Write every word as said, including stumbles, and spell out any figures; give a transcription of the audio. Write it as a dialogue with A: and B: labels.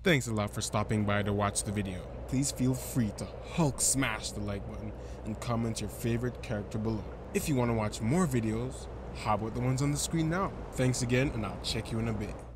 A: Thanks a lot for stopping by to watch the video. Please feel free to Hulk smash the like button and comment your favorite character below. If you want to watch more videos, how about the ones on the screen now? Thanks again, and I'll check you in a bit.